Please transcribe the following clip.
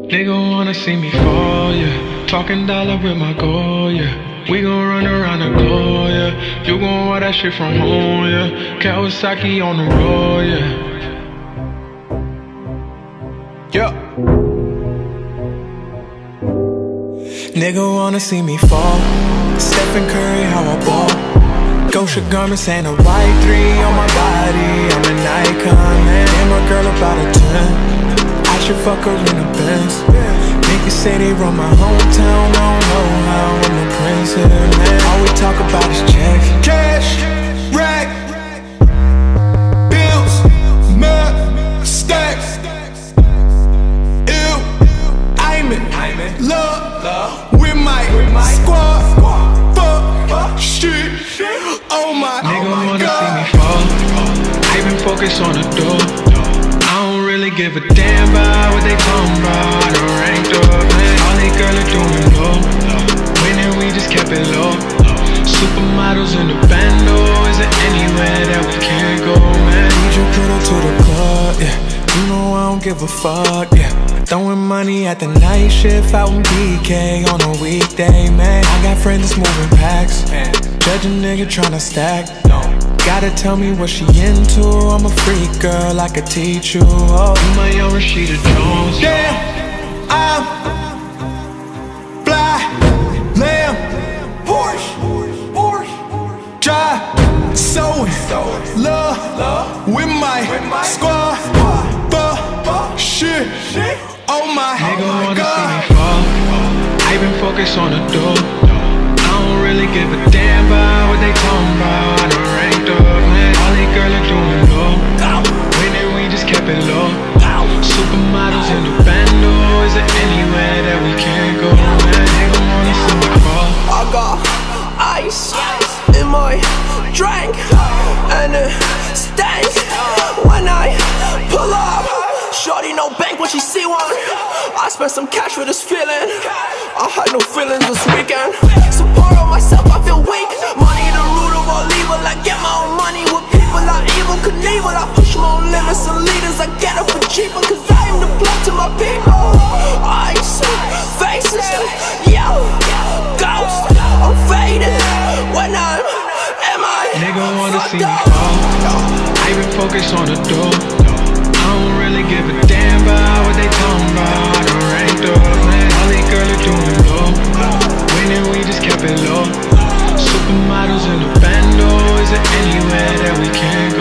Nigga wanna see me fall, yeah. Talking dollar with my goal, yeah. We gon' run around the globe, yeah. You gon' wear that shit from home, yeah. Kawasaki on the road, yeah. Yeah. Nigga wanna see me fall. Stephen Curry, how I ball. Gosha garments and a white 3 on my body. I'm an icon, man. And my girl about a 10. I should fuck her in the Benz. Niggas say they run my hometown. I don't know how I'm the prince here, man. All we talk about is checks. Cash, rack, bills, mud, stacks. Ew, I'm in love with my squad. Fuck, shit, oh my God. Nigga wanna see me fall. I been focused on the door. I don't really give a damn about what they talking about. I done ranked up, man. All they girls are doing low. Winning, we just kept it low. Supermodels in the bando. Is there anywhere that we can't go, man? Need you put her to the club, yeah. You know I don't give a fuck, yeah. Throwing money at the night shift out in BK on a weekday, man. I got friends that's moving packs. Judge a nigga tryna stack. Gotta tell me what she into. I'm a freak girl, I could teach you. Oh, You my young Rashida Jones. damn, I'm fly, lamb, Porsche, drive, so in love with my squad. Fuck, shit, oh my Nigga wanna God. see me fall. I been focused on the door. I don't really give a damn about what they talking about. I done ranked up, man. All they girls are doing low. Winning, we just kept it low. Supermodels in the bando. Is there anywhere that we can't go, man? Nigga wanna see me fall. I got ice in my drink, and it stinks when I pull up. Shorty no bank when she see one. I spent some cash for this feeling. I had no feelings this weekend. Support on myself, I feel weak. Money the root of all evil. I get my own money with people I evil Knievel. I push my own limits and leaders. I get it for cheaper, cause I am the plug to my people. Ice, faces, yo, ghost. I'm faded when I'm MI. Nigga wanna see me fall. I been focused on the door. I don't really give a damn about what they talking about. I done ranked up, man. All they girls are doing low. Winning, we just kept it low. Supermodels in the bando. Is there anywhere that we can't go?